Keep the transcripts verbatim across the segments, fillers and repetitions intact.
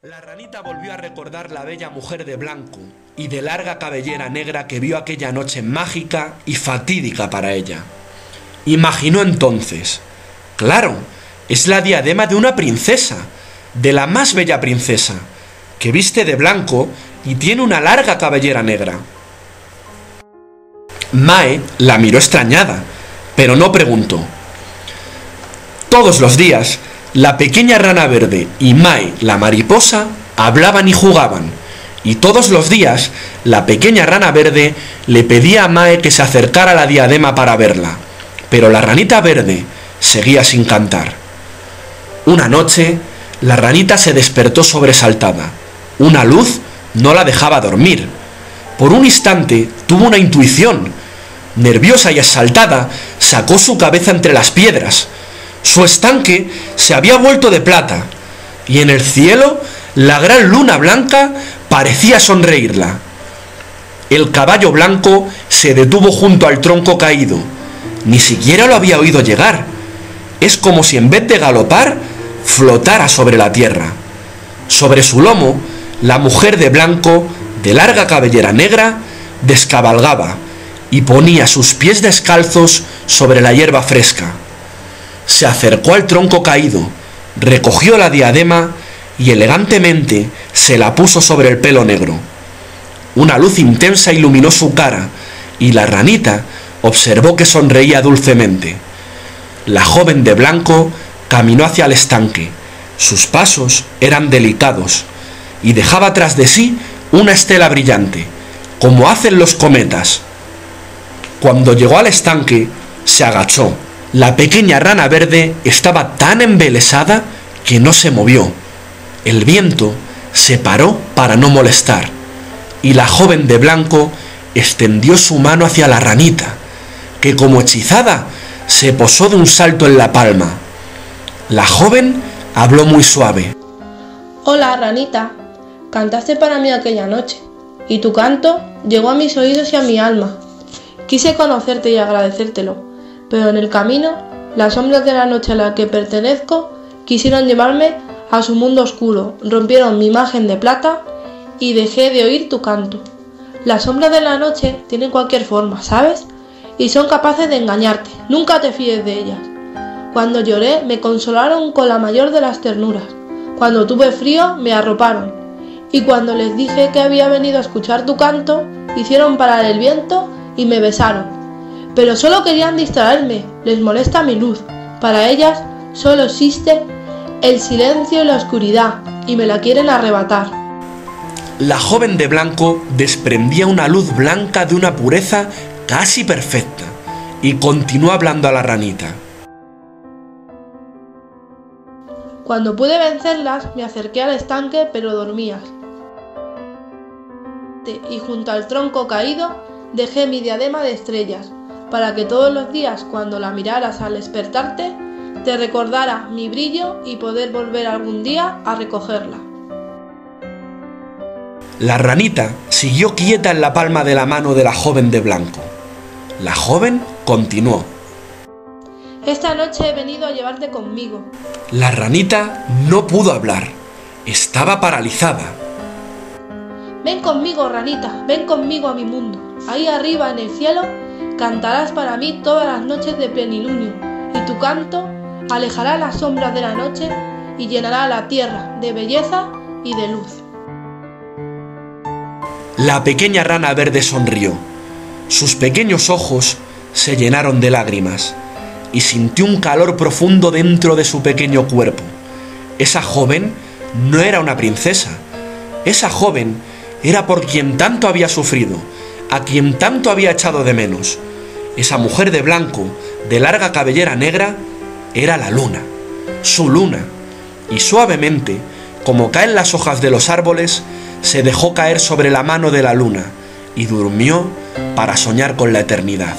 La ranita volvió a recordar la bella mujer de blanco y de larga cabellera negra que vio aquella noche mágica y fatídica para ella. Imaginó entonces, claro, es la diadema de una princesa, de la más bella princesa, que viste de blanco y tiene una larga cabellera negra. Mae la miró extrañada, pero no preguntó. Todos los días, la pequeña rana verde y Mae, la mariposa, hablaban y jugaban, y todos los días la pequeña rana verde le pedía a Mae que se acercara a la diadema para verla, pero la ranita verde seguía sin cantar. Una noche, la ranita se despertó sobresaltada. Una luz no la dejaba dormir. Por un instante tuvo una intuición. Nerviosa y exaltada, sacó su cabeza entre las piedras. Su estanque se había vuelto de plata, y en el cielo la gran luna blanca parecía sonreírla. El caballo blanco se detuvo junto al tronco caído. Ni siquiera lo había oído llegar. Es como si en vez de galopar, flotara sobre la tierra. Sobre su lomo, la mujer de blanco, de larga cabellera negra, descabalgaba y ponía sus pies descalzos sobre la hierba fresca. Se acercó al tronco caído, recogió la diadema y elegantemente se la puso sobre el pelo negro. Una luz intensa iluminó su cara y la ranita observó que sonreía dulcemente. La joven de blanco caminó hacia el estanque. Sus pasos eran delicados y dejaba tras de sí una estela brillante, como hacen los cometas. Cuando llegó al estanque, se agachó. La pequeña rana verde estaba tan embelesada que no se movió. El viento se paró para no molestar, y la joven de blanco extendió su mano hacia la ranita, que como hechizada se posó de un salto en la palma. La joven habló muy suave. Hola, ranita, cantaste para mí aquella noche, y tu canto llegó a mis oídos y a mi alma. Quise conocerte y agradecértelo, pero en el camino, las sombras de la noche a la que pertenezco quisieron llevarme a su mundo oscuro, rompieron mi imagen de plata y dejé de oír tu canto. Las sombras de la noche tienen cualquier forma, ¿sabes? Y son capaces de engañarte, nunca te fíes de ellas. Cuando lloré, me consolaron con la mayor de las ternuras. Cuando tuve frío, me arroparon. Y cuando les dije que había venido a escuchar tu canto, hicieron parar el viento y me besaron. Pero solo querían distraerme, les molesta mi luz. Para ellas solo existe el silencio y la oscuridad, y me la quieren arrebatar. La joven de blanco desprendía una luz blanca de una pureza casi perfecta, y continuó hablando a la ranita. Cuando pude vencerlas, me acerqué al estanque, pero dormías. Y junto al tronco caído, dejé mi diadema de estrellas, para que todos los días, cuando la miraras al despertarte, te recordara mi brillo y poder volver algún día a recogerla. La ranita siguió quieta en la palma de la mano de la joven de blanco. La joven continuó. Esta noche he venido a llevarte conmigo. La ranita no pudo hablar. Estaba paralizada. Ven conmigo, ranita, ven conmigo a mi mundo. Ahí arriba en el cielo cantarás para mí todas las noches de plenilunio, y tu canto alejará las sombras de la noche y llenará la tierra de belleza y de luz. La pequeña rana verde sonrió. Sus pequeños ojos se llenaron de lágrimas y sintió un calor profundo dentro de su pequeño cuerpo. Esa joven no era una princesa. Esa joven era por quien tanto había sufrido, a quien tanto había echado de menos. Esa mujer de blanco, de larga cabellera negra, era la luna, su luna, y suavemente, como caen las hojas de los árboles, se dejó caer sobre la mano de la luna y durmió para soñar con la eternidad.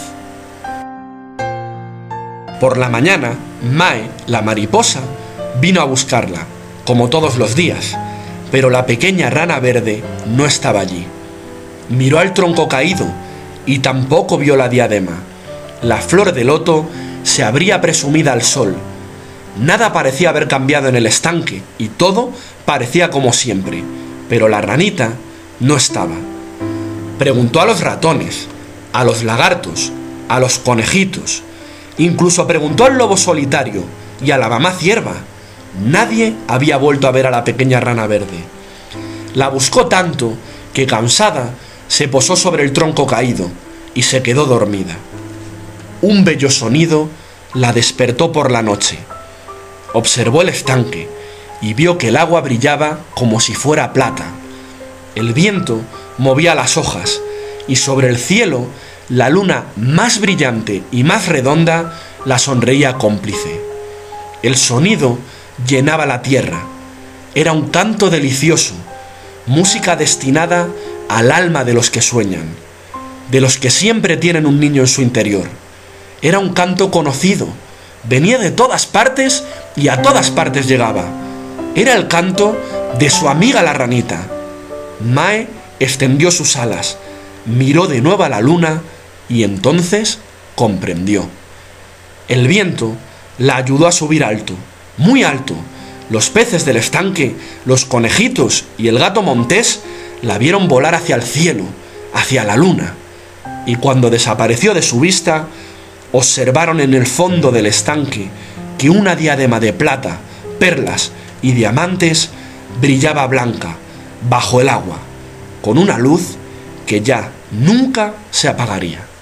Por la mañana, Mae, la mariposa, vino a buscarla, como todos los días, pero la pequeña rana verde no estaba allí. Miró al tronco caído y tampoco vio la diadema. La flor de loto se abría presumida al sol, Nada parecía haber cambiado en el estanque y todo parecía como siempre, pero la ranita no estaba. Preguntó a los ratones, a los lagartos, a los conejitos, incluso preguntó al lobo solitario y a la mamá cierva. Nadie había vuelto a ver a la pequeña rana verde. La buscó tanto que, cansada, se posó sobre el tronco caído y se quedó dormida. Un bello sonido la despertó por la noche. Observó el estanque y vio que el agua brillaba como si fuera plata. El viento movía las hojas y sobre el cielo la luna más brillante y más redonda la sonreía cómplice. El sonido llenaba la tierra. Era un canto delicioso, música destinada al alma de los que sueñan, de los que siempre tienen un niño en su interior. Era un canto conocido, venía de todas partes y a todas partes llegaba. Era el canto de su amiga la ranita. Mae extendió sus alas, miró de nuevo a la luna y entonces comprendió. El viento la ayudó a subir alto, muy alto. Los peces del estanque, los conejitos y el gato montés la vieron volar hacia el cielo, hacia la luna. Y cuando desapareció de su vista, observaron en el fondo del estanque que una diadema de plata, perlas y diamantes brillaba blanca bajo el agua, con una luz que ya nunca se apagaría.